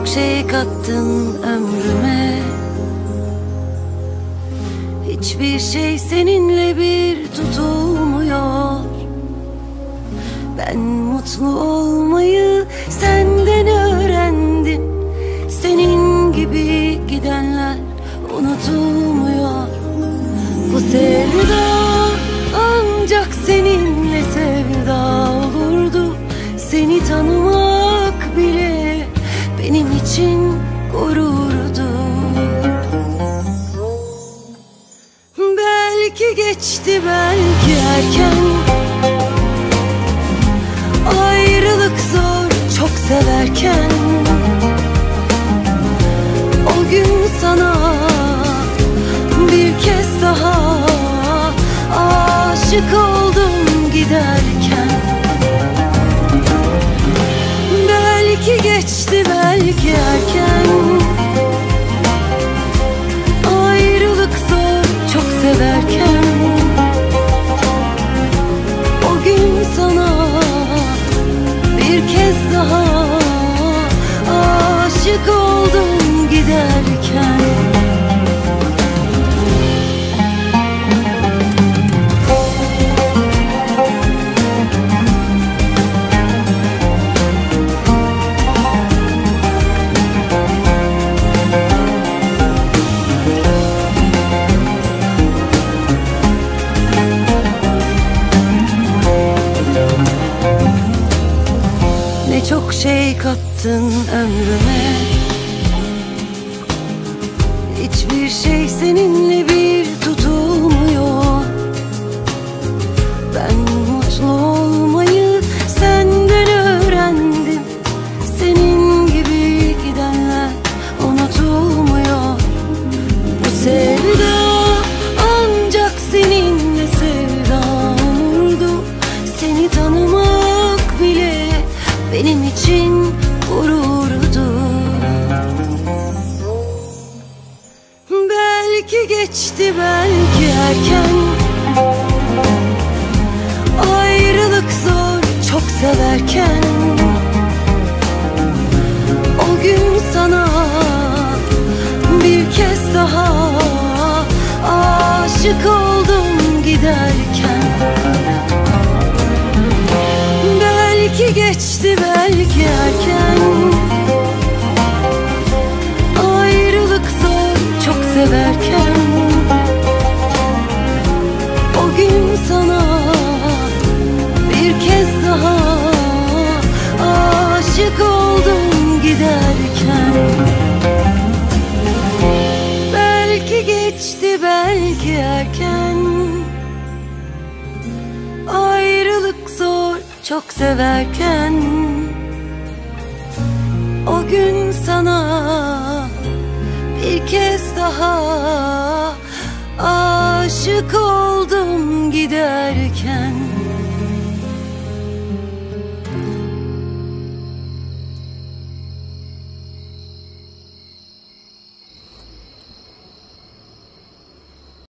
çok şey kattın ömrüme. Hiçbir şey seninle bir tutulmuyor. Ben mutlu olmayı senden öğrendim. Senin gibi gidenler unutulmuyor. Bu sevda ancak seninle sevda olurdu. Seni tanımak bile benim için gururdu. Belki geçti, belki erken. Ayrılık zor, çok severken. O gün sana bir kez daha aşık oldum giderken. Belki geçti, belki erken. Ayrılık zor, çok severken. O gün sana bir kez daha aşık oldum giderken. Ne çok şey kattın ömrüme. Hiçbir şey seninle bir tutulmuyor. Ben mutlu olmayı senden öğrendim. Senin gibi gidenler unutulmuyor. Bu sevda ancak seninle sevda olurdu. Seni tanımak bile benim için gururdu. Belki geçti, belki erken. Ayrılık zor, çok severken. O gün sana bir kez daha aşık oldum giderken. Belki geçti, belki erken. Ayrılık zor, çok severken. O gün sana bir kez daha aşık oldum giderken. Belki geçti, belki erken. Ayrılık zor, çok severken. O gün sana bir kez daha aşık oldum